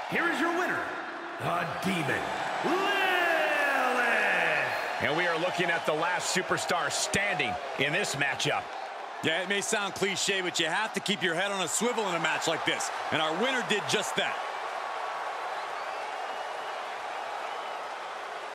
here is your winner, the Demon, Lilith! And we are looking at the last superstar standing in this matchup. Yeah, it may sound cliche, but you have to keep your head on a swivel in a match like this. And our winner did just that.